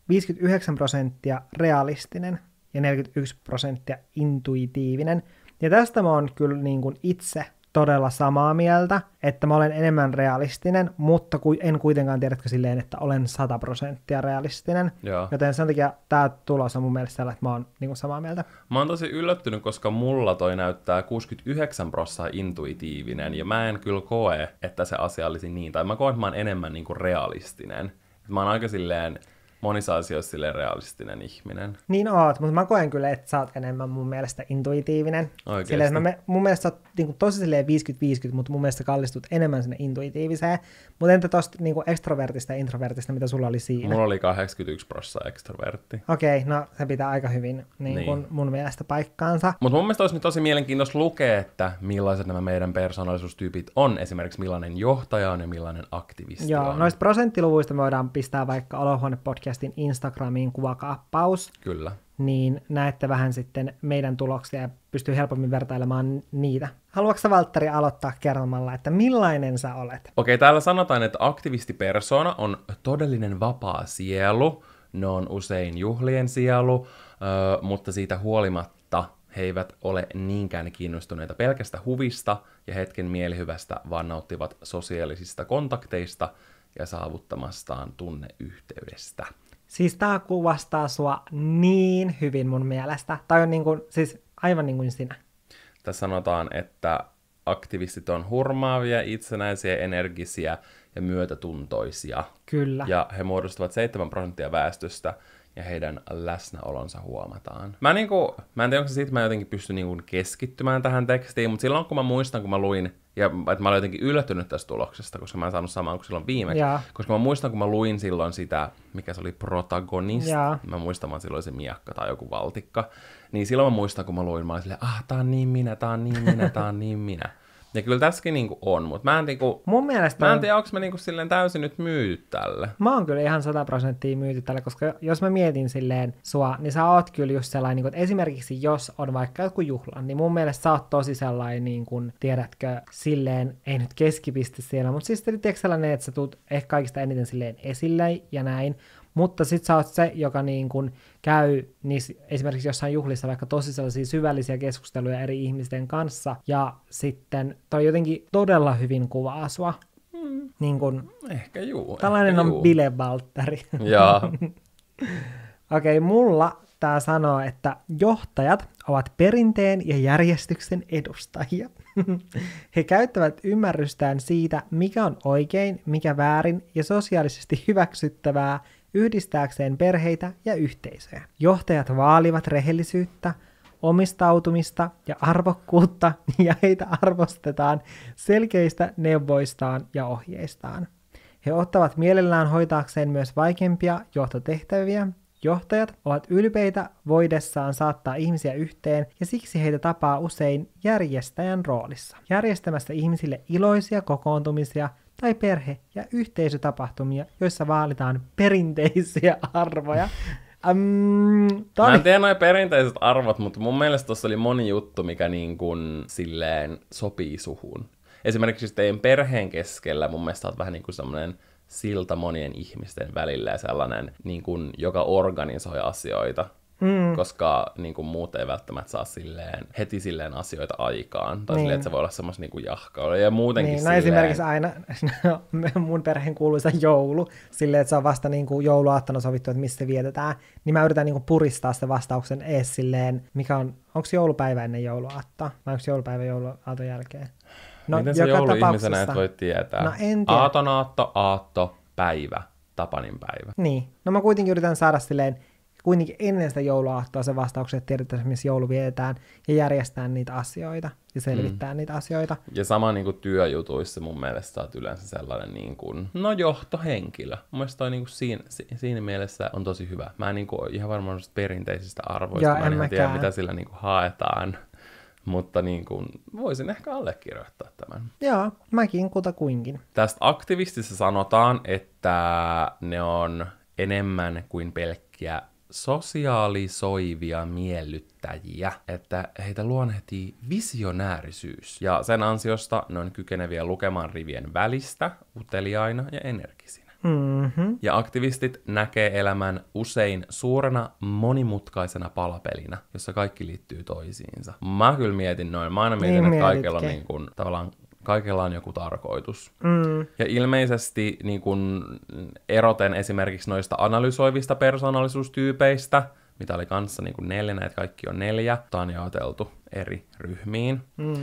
59% realistinen ja 41% intuitiivinen. Ja tästä mä oon kyllä niin kuin itse todella samaa mieltä, että mä olen enemmän realistinen, mutta en kuitenkaan tiedätkö silleen, että olen 100% realistinen. Joo. Joten sen takia tää tulos on mun mielestä sellainen, että mä oon niin kuin samaa mieltä. Mä oon tosi yllättynyt, koska mulla toi näyttää 69% intuitiivinen, ja mä en kyllä koe, että se asia olisi niin. Tai mä koen, että mä oon enemmän niinku realistinen. Mä oon aika silleen monissa asioissa silleen realistinen ihminen. Niin oot, mutta mä koen kyllä, että sä oot enemmän mun mielestä intuitiivinen. Oikeesti? Silleen, mun mielestä sä oot niin tosi silleen 50-50, mutta mun mielestä sä kallistut enemmän sinne intuitiiviseen. Mutta entä tosta niin ekstrovertista ja introvertista, mitä sulla oli siinä? Mulla oli 81% ekstrovertti. Okei, no se pitää aika hyvin niin. Mun mielestä paikkaansa. Mutta mun mielestä olisi nyt tosi mielenkiintoista lukea, että millaiset nämä meidän persoonallisuustyypit on. Esimerkiksi millainen johtaja on ja millainen aktivisti Joo, on. noista prosenttiluvuista me voidaan pistää vaikka Olohuone-podcastin Instagramiin kuvakaappaus. Kyllä. Niin näette vähän sitten meidän tuloksia ja pystyy helpommin vertailemaan niitä. Haluatko sä, Valtteri, aloittaa kertomalla, että millainen sä olet? Okei, täällä sanotaan, että aktivistipersona on todellinen vapaa sielu. Ne on usein juhlien sielu, mutta siitä huolimatta he eivät ole niinkään kiinnostuneita pelkästä huvista ja hetken mielihyvästä, vaan nauttivat sosiaalisista kontakteista ja saavuttamastaan tunneyhteydestä. Siis tää kuvastaa sua niin hyvin mun mielestä. Tai on niin kuin, siis aivan niin kuin sinä. Tässä sanotaan, että aktivistit on hurmaavia, itsenäisiä, energisiä ja myötätuntoisia. Kyllä. Ja he muodostavat 7% väestöstä ja heidän läsnäolonsa huomataan. Mä en tiedä, onko se siitä, mä jotenkin pystyn keskittymään tähän tekstiin, mutta silloin kun mä muistan, kun mä luin, ja että mä olin jotenkin yllättynyt tästä tuloksesta, koska mä en saanut samaa kuin silloin viimeksi, koska mä muistan, kun mä luin silloin sitä, mikä se oli protagonist, mä muistan vaan silloin se miakka tai joku valtikka, niin silloin mä muistan, kun mä luin, mä olin silleen, tää on niin minä, tää on niin minä, tää on niin minä. Ja kyllä tässäkin on, mutta mä en tiedä, onko mä silleen täysin nyt myyty tälle. Mä oon kyllä ihan 100% myyty tälle, koska jos mä mietin silleen sua, niin sä oot kyllä just sellainen, että esimerkiksi jos on vaikka joku juhla, niin mun mielestä sä oot tosi sellainen, niin kuin, tiedätkö, silleen, ei nyt keskipiste siellä, mutta siis tiedätkö sellainen, että sä tuut ehkä kaikista eniten silleen esille ja näin, mutta sit sä oot se, joka niin kun käy niissä, esimerkiksi jossain juhlissa vaikka tosi sellaisia syvällisiä keskusteluja eri ihmisten kanssa, ja sitten toi jotenkin todella hyvin kuvaa sua. Niin kun, ehkä juu. tällainen ehkä on juu. Bile Valtteri. Jaa. Okei, mulla tää sanoo, että johtajat ovat perinteen ja järjestyksen edustajia. He käyttävät ymmärrystään siitä, mikä on oikein, mikä väärin ja sosiaalisesti hyväksyttävää yhdistääkseen perheitä ja yhteisöjä. Johtajat vaalivat rehellisyyttä, omistautumista ja arvokkuutta, ja heitä arvostetaan selkeistä neuvoistaan ja ohjeistaan. He ottavat mielellään hoitaakseen myös vaikeampia johtotehtäviä. Johtajat ovat ylpeitä voidessaan saattaa ihmisiä yhteen, ja siksi heitä tapaa usein järjestäjän roolissa, järjestämässä ihmisille iloisia kokoontumisia tai perhe- ja yhteisötapahtumia, joissa vaalitaan perinteisiä arvoja. Mä en tiedä noin perinteiset arvot, mutta mun mielestä tuossa oli moni juttu, mikä niin kuin silleen sopii suhun. Esimerkiksi teidän perheen keskellä mun mielestä olet vähän niin kuin semmoinen silta monien ihmisten välillä ja sellainen, niin kuin, joka organisoi asioita. Koska niin kuin, muut ei välttämättä saa heti asioita aikaan. Tai silleen, että se voi olla semmoista niin jahkailua. Ja muutenkin niin, no esimerkiksi aina mun perheen kuuluisa joulu, silleen, että se on vasta niin kuin jouluaattona sovittu, että missä se vietetään. Niin mä yritän niin kuin puristaa sen vastauksen ees silleen, onko joulupäivä ennen jouluaattoa? Vai onko joulupäivä jouluaaton jälkeen? No, miten se joulu-ihmisenä et voi tietää? No, en tiedä. Aatto, päivä, Tapanin päivä. Niin, no mä kuitenkin yritän saada silleen, kuitenkin ennen sitä jouluaattoa se vastaukset, että tiedetään, missä joulu vietetään, ja järjestää niitä asioita, ja selvittää niitä asioita. Ja sama niin kuin työjutuissa mun mielestä sä oot yleensä sellainen niin kuin, johtohenkilö. Mun mielestä toi niin kuin siinä mielessä on tosi hyvä. Mä en niin kuin ihan varmaan perinteisistä arvoista, mä en ihan tiedä, mitä sillä niin kuin haetaan. Mutta niin kuin, voisin ehkä allekirjoittaa tämän. Joo, mäkin kutakuinkin. Tästä aktivistissa sanotaan, että ne on enemmän kuin pelkkiä sosiaalisoivia miellyttäjiä, että heitä luonnehtii visionäärisyys. Ja sen ansiosta ne on kykeneviä lukemaan rivien välistä, uteliaina ja energisinä. Mm-hmm. Ja aktivistit näkee elämän usein suurena monimutkaisena palapelinä, jossa kaikki liittyy toisiinsa. Mä kyllä mietin noin. Mä aina mietin, että kaikella on niin kuin, tavallaan kaikella on joku tarkoitus. Ja ilmeisesti niin kun eroten esimerkiksi noista analysoivista persoonallisuustyypeistä, mitä oli kanssa niin 4, näitä kaikki on 4, tämä on jaoteltu eri ryhmiin,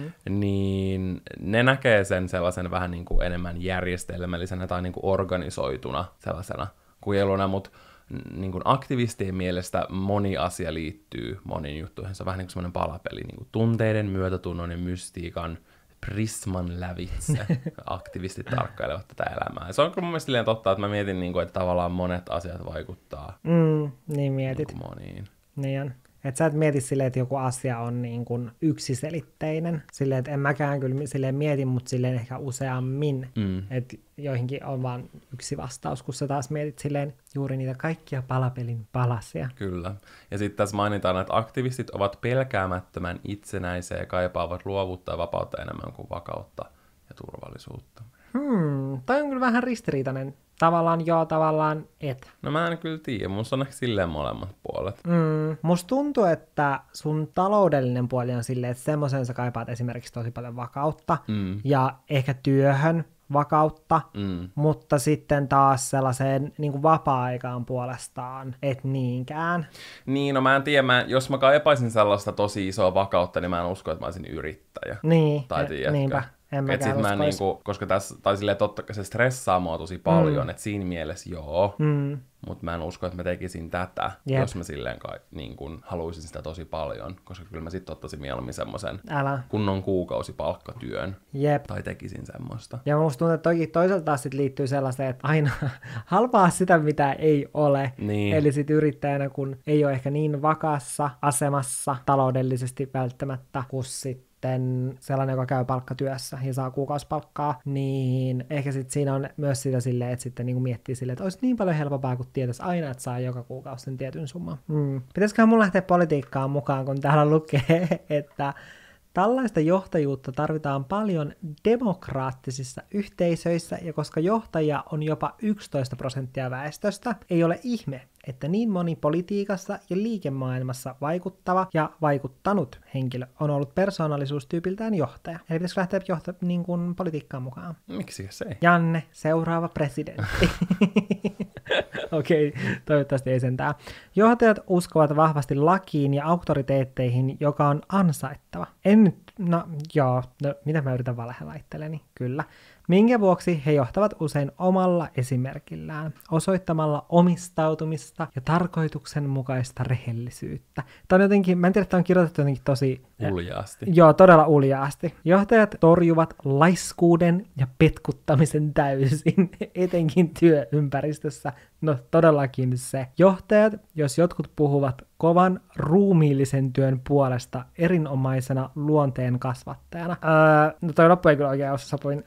niin ne näkee sen sellaisen vähän niin kuin enemmän järjestelmällisenä tai niin kuin organisoituna sellaisena kujeluna, mutta niin kuin aktivistien mielestä moni asia liittyy moniin juttuihin. Se on vähän niin kuin semmoinen palapeli, niin kuin tunteiden, myötätunnon ja mystiikan prisman lävitse aktivistit tarkkailevat tätä elämää. Ja se on kyllä mun mielestä totta, että mä mietin, niin kuin, että tavallaan monet asiat vaikuttaa niin mietit. Niin moniin. Niin on. Että sä et mieti silleen, että joku asia on niin kuin yksiselitteinen. Silleen, että en mäkään kyllä silleen mieti, mutta silleen ehkä useammin. Että joihinkin on vaan yksi vastaus, kun sä taas mietit silleen juuri niitä kaikkia palapelin palasia. Kyllä. Ja sitten tässä mainitaan, että aktivistit ovat pelkäämättömän itsenäisiä ja kaipaavat luovuutta ja vapautta enemmän kuin vakautta ja turvallisuutta. Toi on kyllä vähän ristiriitainen. Tavallaan joo, tavallaan et. No mä en kyllä tiedä, musta on ehkä silleen molemmat puolet. Musta tuntuu, että sun taloudellinen puoli on silleen, että semmoisen sä kaipaat esimerkiksi tosi paljon vakautta ja ehkä työhön vakautta, mutta sitten taas sellaiseen niin kuin vapaa-aikaan puolestaan et niinkään. Niin, no mä en tiedä, jos mä kaipaisin sellaista tosi isoa vakautta, niin mä en usko, että mä olisin yrittäjä. Niin, tai niinpä. Et sit mä niinku, koska tässä, tai silleen totta kai se stressaa mua tosi paljon, että siinä mielessä joo, mutta mä en usko, että mä tekisin tätä, jos mä silleen niin kun haluaisin sitä tosi paljon, koska kyllä mä sit ottaisin mieluummin semmoisen kunnon kuukausipalkkatyön, tai tekisin semmoista. Ja musta tuntuu, että toisaalta taas sit liittyy sellaiseen, että aina halpaa sitä, mitä ei ole. Niin. Eli sit yrittäjänä, kun ei ole ehkä niin vakaassa asemassa taloudellisesti välttämättä, kuin sitten sellainen, joka käy palkkatyössä ja saa kuukausipalkkaa, niin ehkä sitten siinä on myös sitä silleen, että sitten niinku miettii silleen, että olisi niin paljon helpompaa, kun tietäisi aina, että saa joka kuukausi sen tietyn summan. Pitäisiköhän mun lähteä politiikkaan mukaan, kun täällä lukee, että tällaista johtajuutta tarvitaan paljon demokraattisissa yhteisöissä, ja koska johtajia on jopa 11% väestöstä, ei ole ihme, että niin moni politiikassa ja liikemaailmassa vaikuttava ja vaikuttanut henkilö on ollut persoonallisuustyypiltään johtaja. Eli pitäisikö lähteä niin kuin politiikkaan mukaan? Miksi se ei? Janne, seuraava presidentti. Okei, toivottavasti ei sentään. Johtajat uskovat vahvasti lakiin ja auktoriteetteihin, joka on ansaittava. En nyt, mitä mä yritän valhella itselleni? Kyllä. Minkä vuoksi he johtavat usein omalla esimerkillään, osoittamalla omistautumista ja tarkoituksenmukaista rehellisyyttä. Tämä on jotenkin, mä en tiedä, että tämä on kirjoitettu jotenkin tosi... Uljaasti. Joo, todella uljaasti. Johtajat torjuvat laiskuuden ja petkuttamisen täysin, etenkin työympäristössä. No todellakin se. Johtajat, jos jotkut puhuvat kovan ruumiillisen työn puolesta erinomaisena luonteen kasvattajana. No toi loppu ei kyllä oikein ole sopinut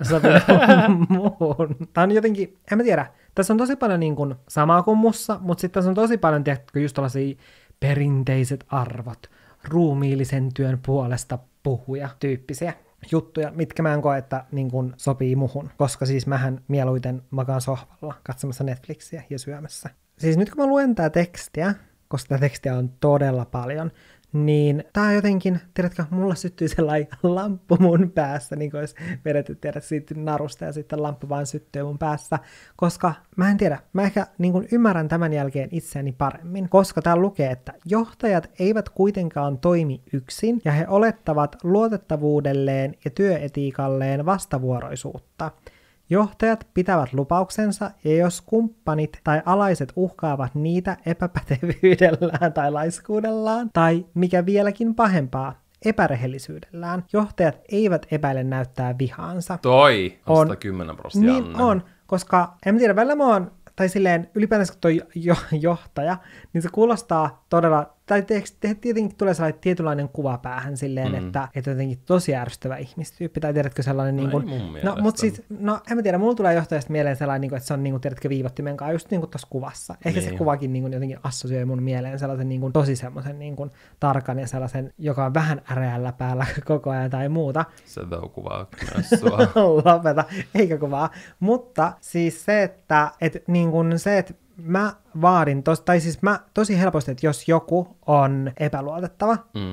muuhun. Tämä on jotenkin, en mä tiedä, tässä on tosi paljon niin kuin samaa kuin mussa, mutta sitten tässä on tosi paljon, tiedätkö, just tällaisia perinteiset arvot, ruumiillisen työn puolesta puhuja tyyppisiä juttuja, mitkä mä en koe, että niin kun sopii muhun, koska siis mähän mieluiten makaan sohvalla katsomassa Netflixiä ja syömässä. Siis nyt kun mä luen tää tekstiä, koska tätä tekstiä on todella paljon, niin tää jotenkin, tiedätkö, mulla syttyy sellainen lamppu mun päässä, niin kuin olisi vedetty, tiedät, siitä narusta ja sitten lamppu vaan syttyy mun päässä, koska mä en tiedä, mä ehkä niin kuin ymmärrän tämän jälkeen itseäni paremmin, koska täällä lukee, että johtajat eivät kuitenkaan toimi yksin ja he olettavat luotettavuudelleen ja työetiikalleen vastavuoroisuutta. Johtajat pitävät lupauksensa, ja jos kumppanit tai alaiset uhkaavat niitä epäpätevyydellään tai laiskuudellaan, tai mikä vieläkin pahempaa, epärehellisyydellään, johtajat eivät epäile näyttää vihaansa. Toi on 110%. Niin on, koska en tiedä, välillä mä oon, tai silleen ylipäätänsä toi johtaja, niin se kuulostaa todella, tai tietenkin tulee sellainen tietynlainen kuva päähän silleen, että jotenkin tosi ärsyttävä ihmistyyppi, tai tiedätkö sellainen niin kuin, no, mutta siis, no en mä tiedä, mulla tulee johtajasta mieleen sellainen, niin kuin, että se on niin kuin, tiedätkö, viivottimen kanssa, just niin kuin tuossa kuvassa. Ehkä niin. Se kuvakin niin kuin, jotenkin assosioi mun mieleen sellaisen niin kuin, tosi semmoisen niin kuin, tarkan ja sellaisen, joka on vähän äreällä päällä koko ajan tai muuta. Se kuvaa myös sua. Lopeta, eikä kuvaa. Mutta siis se, että niin kuin se, että mä vaadin, mä tosi helposti, että jos joku on epäluotettava,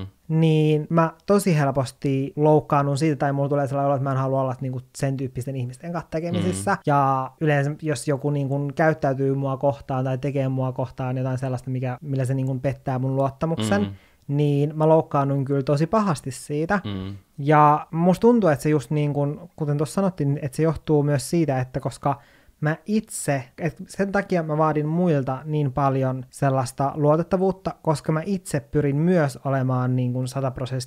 niin mä tosi helposti loukkaannun siitä, tai mulla tulee sellainen olo, että mä en halua olla niinku sen tyyppisten ihmisten kanssa tekemisissä. Ja yleensä, jos joku niinku käyttäytyy mua kohtaan tai tekee mua kohtaan jotain sellaista, millä se niinku pettää mun luottamuksen, niin mä loukkaannun kyllä tosi pahasti siitä. Ja musta tuntuu, että se just niin kuin, kuten tuossa sanottiin, että se johtuu myös siitä, että koska mä itse, että sen takia mä vaadin muilta niin paljon sellaista luotettavuutta, koska mä itse pyrin myös olemaan niin kuin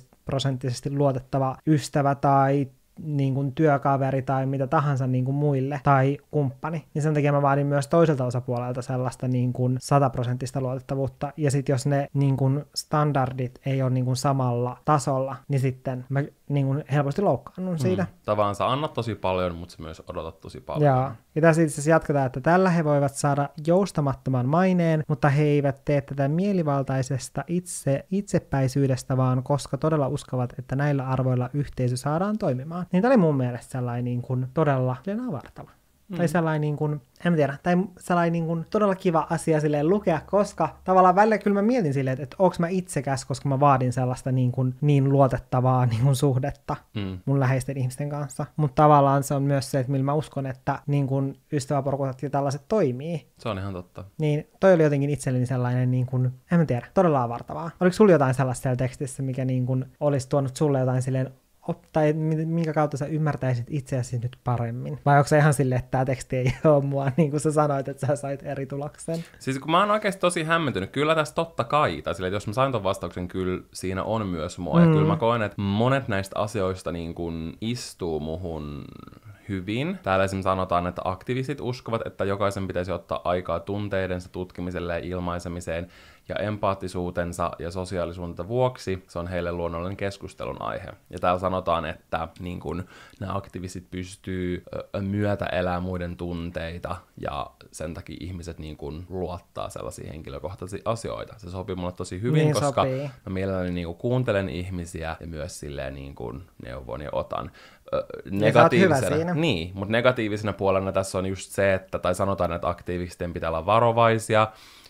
100% luotettava ystävä tai niin kuin työkaveri tai mitä tahansa niin kuin muille tai kumppani. Niin sen takia mä vaadin myös toiselta osapuolelta sellaista niin kuin 100% luotettavuutta. Ja sitten jos ne niin kuin standardit ei ole niin kuin samalla tasolla, niin sitten mä niin kuin helposti loukkaannun siitä. Tavallaan sä annat tosi paljon, mutta sä myös odotat tosi paljon. Joo. Ja tässä itse asiassa jatketaan, että tällä he voivat saada joustamattoman maineen, mutta he eivät tee tätä mielivaltaisesta itsepäisyydestä, vaan koska todella uskovat, että näillä arvoilla yhteisö saadaan toimimaan. Niin tämä oli mun mielestä sellainen niin kuin todella avartava. Tai sellainen, niin kuin, en tiedä, tai sellainen niin kuin, todella kiva asia silleen lukea, koska tavallaan välillä kyllä mä mietin silleen, että onko mä itsekäs, koska mä vaadin sellaista niin, kuin, niin luotettavaa niin kuin, suhdetta mun läheisten ihmisten kanssa. Mutta tavallaan se on myös se, että millä mä uskon, että niin kuin, ystäväporukat ja tällaiset toimii. Se on ihan totta. Niin toi oli jotenkin itselleni sellainen, niin kuin, en mä tiedä, todella avartavaa. Oliko sulla jotain sellaista siellä tekstissä, mikä niin kuin, olisi tuonut sulle jotain silleen, tai minkä kautta sä ymmärtäisit itseäsi nyt paremmin? Vai onko se ihan silleen, että tämä teksti ei ole mua, niin kuin sä sanoit, että sä sait eri tuloksen? Siis kun mä oon oikeasti tosi hämmentynyt, kyllä tässä totta kai, tai silleen, että jos mä sain ton vastauksen, kyllä siinä on myös mua, ja kyllä mä koen, että monet näistä asioista niin kuin istuu muhun hyvin. Täällä esimerkiksi sanotaan, että aktivistit uskovat, että jokaisen pitäisi ottaa aikaa tunteidensa tutkimiselle ja ilmaisemiseen, ja empaattisuutensa ja sosiaalisuutensa vuoksi se on heille luonnollinen keskustelun aihe. Ja täällä sanotaan, että niin kun, nämä aktivistit pystyy myötäelämään muiden tunteita, ja sen takia ihmiset niin kun, luottaa sellaisia henkilökohtaisia asioita. Se sopii mulle tosi hyvin, niin koska sopii. Mä mielelläni niin kun, kuuntelen ihmisiä ja myös silleen niin kun, neuvon ja otan. Negatiivisena, niin, mutta negatiivisena puolena tässä on just se, että, tai sanotaan, että aktiivisten pitää olla varovaisia,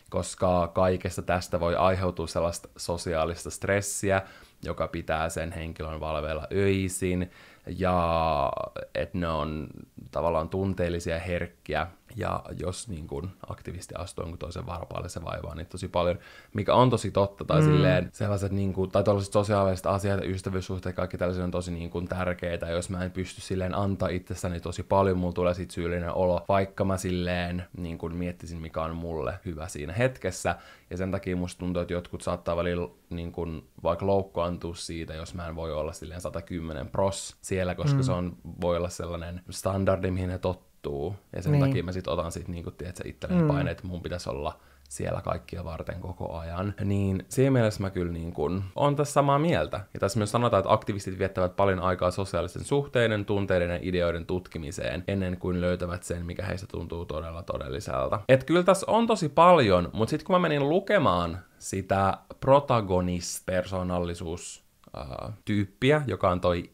koska kaikesta tästä voi aiheutua sellaista sosiaalista stressiä, joka pitää sen henkilön valveilla öisin, ja että ne on tavallaan tunteellisia ja herkkiä, ja jos niin kun aktivisti astuu jonkun toisen varpaalle, se vaivaa niitä tosi paljon, mikä on tosi totta, tai silleen sellaiset niin kun, tai tällaiset sosiaaliset asiat ja ystävyyssuhteet, kaikki tällaiset on tosi niin kun tärkeitä, ja jos mä en pysty silleen antaa itsestäni tosi paljon, mulla tulee sit syyllinen olo, vaikka mä silleen niin kun miettisin, mikä on mulle hyvä siinä hetkessä, ja sen takia musta tuntuu, että jotkut saattaa välillä niin kun, vaikka loukkaantua siitä, jos mä en voi olla silleen 110% siellä, koska se on, voi olla sellainen standardi, mihin ne tottuu. Ja sen takia mä sit otan sit niinku, tiedätkö, itselleni paineet, että mun pitäisi olla siellä kaikkia varten koko ajan. Niin siinä mielessä mä kyllä niin kun on tässä samaa mieltä. Ja tässä myös sanotaan, että aktivistit viettävät paljon aikaa sosiaalisten suhteiden, tunteiden ja ideoiden tutkimiseen ennen kuin löytävät sen, mikä heistä tuntuu todella todelliselta. Et kyllä tässä on tosi paljon, mutta sitten kun mä menin lukemaan sitä protagonist-persoonallisuustyyppiä, joka on toi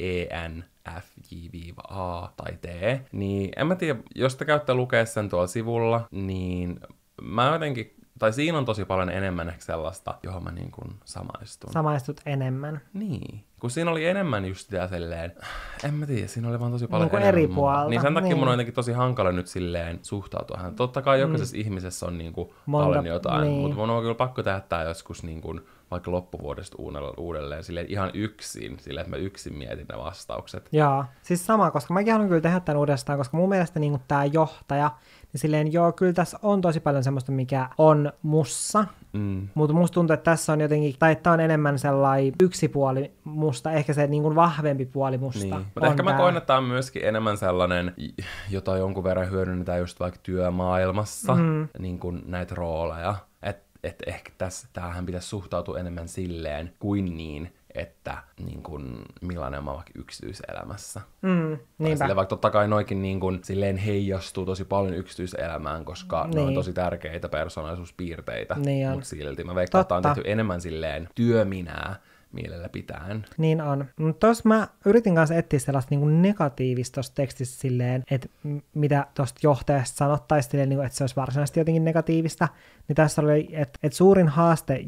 ENFJ-A tai T, niin en mä tiedä, jos te käytte lukea sen tuolla sivulla, niin mä jotenkin, tai siinä on tosi paljon enemmän ehkä sellaista, johon mä niin kuin samaistun. Samaistut enemmän. Niin, kun siinä oli enemmän just sitä silleen, en mä tiedä, siinä oli vaan tosi paljon niin enemmän. eri puolta. Niin sen takia mun on jotenkin tosi hankala nyt silleen suhtautua hän. Totta kai jokaisessa ihmisessä on niin kuin paljon jotain, mutta mun on kyllä pakko tähtää joskus niin kuin vaikka loppuvuodesta uudelleen silleen ihan yksin, silleen, että mä yksin mietin ne vastaukset. Joo, siis sama, koska mäkin haluan kyllä tehdä tämän uudestaan, koska mun mielestä niin tää johtaja, niin silleen joo, kyllä tässä on tosi paljon semmoista, mikä on mussa, mutta musta tuntuu, että tässä on jotenkin, tai että on enemmän sellainen yksi puoli musta, ehkä se niin kuin vahvempi puoli musta. Niin. Mutta ehkä mä koen, että tää on myöskin enemmän sellainen, jota jonkun verran hyödynnetään just vaikka työmaailmassa, niin kuin näitä rooleja. Että ehkä tämähän pitäisi suhtautua enemmän silleen kuin niin, että niin kun, millainen on vaikka yksityiselämässä. Silleen, vaikka totta kai noikin niin kun, silleen heijastuu tosi paljon yksityiselämään, koska ne on tosi tärkeitä persoonallisuuspiirteitä. Niin mutta silti mä veikkaan, että on tehty enemmän silleen työminää mielellä pitäen. Niin on. Tuossa mä yritin kanssa etsiä sellaista niin kuin negatiivista tuossa tekstissä silleen, että mitä tuosta johtajasta sanottaisiin silleen, niin kuin, että se olisi varsinaisesti jotenkin negatiivista. Niin tässä oli, että suurin haaste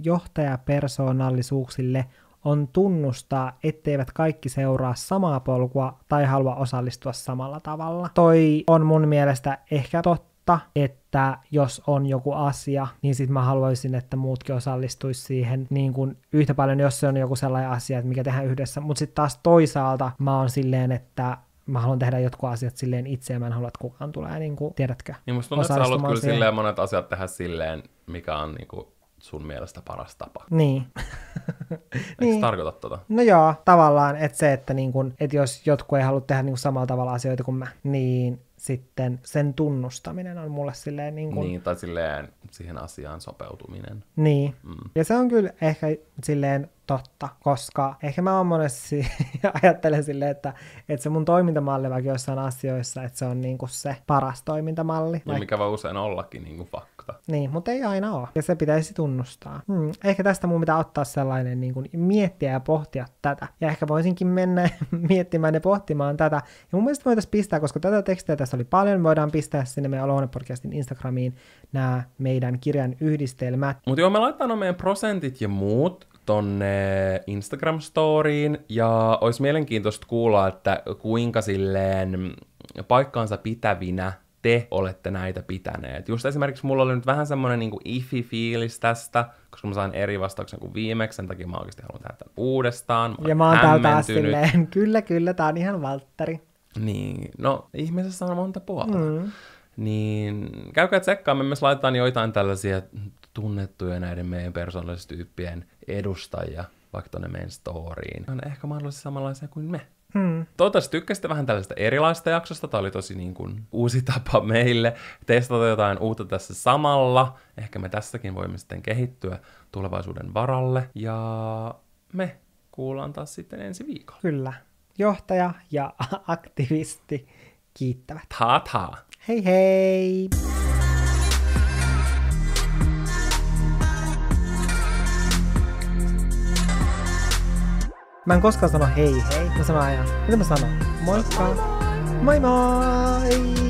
johtajapersoonallisuuksille on tunnustaa, etteivät kaikki seuraa samaa polkua tai halua osallistua samalla tavalla. Toi on mun mielestä ehkä totta, että jos on joku asia, niin sit mä haluaisin, että muutkin osallistuisi siihen niin kuin yhtä paljon, jos se on joku sellainen asia, että mikä tehdään yhdessä. Mutta sitten taas toisaalta mä oon silleen, että mä haluan tehdä jotkut asiat silleen itse ja mä en halua, että kukaan tulee, niin kuin, tiedätkö? Niin musta tuntuu, että sä haluat kyllä silleen monet asiat tehdä silleen, mikä on niin kuin sun mielestä paras tapa. Niin. Eikö se tarkoita tota? No joo, tavallaan, että se, että, niin kun, että jos jotkut ei halua tehdä niin kun samalla tavalla asioita kuin mä, niin sitten sen tunnustaminen on mulle silleen niin kuin... Niin, tai silleen siihen asiaan sopeutuminen. Niin, ja se on kyllä ehkä silleen totta, koska ehkä mä oon monesti ajattelen silleen, että se mun toimintamalli vaikka jossain asioissa, että se on niinku se paras toimintamalli. Ja mikä voi usein ollakin niinku fakta. Niin, mutta ei aina ole. Ja se pitäisi tunnustaa. Ehkä tästä mun pitää ottaa sellainen niin kuin miettiä ja pohtia tätä. Ja ehkä voisinkin mennä miettimään ja pohtimaan tätä. Ja mun mielestä voitaisiin pistää, koska tätä tekstiä tässä oli paljon, voidaan pistää sinne meidän Olohuone-podcastin Instagramiin nämä meidän kirjan yhdistelmät. Mutta joo, me laitetaan meidän prosentit ja muut tonne Instagram-storiin, ja olisi mielenkiintoista kuulla, että kuinka silleen paikkaansa pitävinä te olette näitä pitäneet. Just esimerkiksi mulla oli nyt vähän semmoinen niinku ifi-fiilis tästä, koska mä sain eri vastauksen kuin viimeksi, sen takia mä oikeasti haluan tehdä tämän uudestaan. Ja mä oon täällä taas silleen, kyllä, tää on ihan Valtteri. Niin, no ihmisessä on monta puolta. Niin käykää tsekkaamaan, me myös laitetaan joitain tällaisia tunnettuja näiden meidän persoonallisuustyyppien edustajia vaikka tonne meidän storyin. On ehkä mahdollisesti samanlaisia kuin me. Toivottavasti tykkäsitte vähän tällaista erilaista jaksosta. Tämä oli tosi niin kuin uusi tapa meille testata jotain uutta tässä samalla. Ehkä me tässäkin voimme sitten kehittyä tulevaisuuden varalle. Ja me kuullaan taas sitten ensi viikolla. Kyllä. Johtaja ja aktivisti kiittävät. Ta-ta! Hei hei! Mä en koskaan sano hei hei, mä sanon aina. Mitä mä sanon? Moikka! Moi moi!